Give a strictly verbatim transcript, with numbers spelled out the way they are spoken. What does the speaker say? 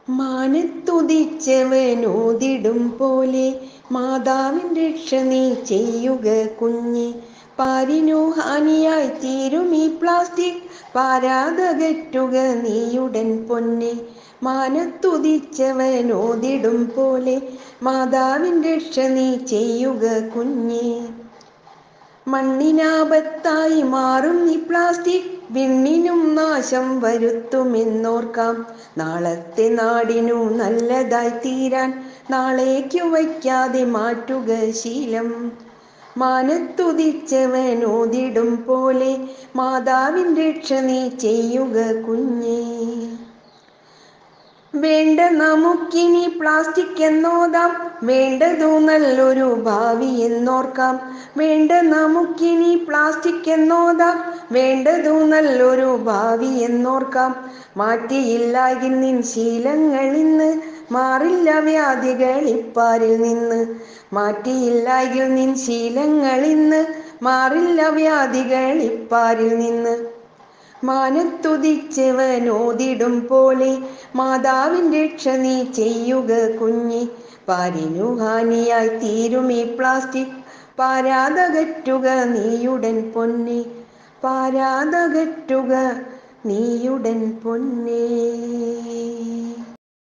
മാനത്തുദിച്ചവനോതിടും പോലെ മാതാവിൻ രക്ഷ നീ ചെയ്യുക കുഞ്ഞെ. പാരിനു ഹാനിയായി തീരും ഈ പ്ലാസ്റ്റിക്, പാരാതകറ്റുക നീയുടൻ പൊന്നെ. മാനത്തുദിച്ചവനോതിടും പോലെ മാതാവിൻ രക്ഷ നീ ചെയ്യുക കുഞ്ഞെ. മണ്ണിനാപത്തായി മാറും ഈ പ്ലാസ്റ്റിക്, വിണ്ണിനും നാശം വരുത്തുമെന്നോർക്കാം. നാളത്തെ നാടിനു നല്ലതായി തീരാൻ നാളേക്കു വയ്ക്കാതെ മാറ്റുക ശീലം. മാനത്തുദിച്ചവനോതിടും പോലെ മാതാവിൻ രക്ഷ നീ ചെയ്യുക കുഞ്ഞെ. വേണ്ട നമുക്കിനി പ്ലാസ്റ്റിക് എന്നോതാം, വേണ്ടതു നല്ലൊരു ഭാവി എന്നോർക്കാം. വേണ്ട നമുക്കിനി പ്ലാസ്റ്റിക് എന്നോതാം, വേണ്ടതു നല്ലൊരു ഭാവി എന്നോർക്കാം. മാറ്റിയില്ലെങ്കിൽ നിൻ ശീലങ്ങളിന്ന് മാറില്ല വ്യാധികളിപ്പാരിൽ നിന്ന്. മാറ്റിയില്ലെങ്കിൽ നിൻ ശീലങ്ങളിന്ന് മാറില്ല വ്യാധികളിപ്പാരിൽ നിന്ന്. മാനത്തുദിച്ചവനോതിടും പോലെ മാതാവിൻ രക്ഷ നീ ചെയ്യുക കുഞ്ഞെ. പാരിനു ഹാനിയായി തീരും ഈ പ്ലാസ്റ്റിക്, പാരാതകറ്റുക നീയുടൻ പൊന്നെ. പാരാതകറ്റുക നീയുടൻ പൊന്നെ.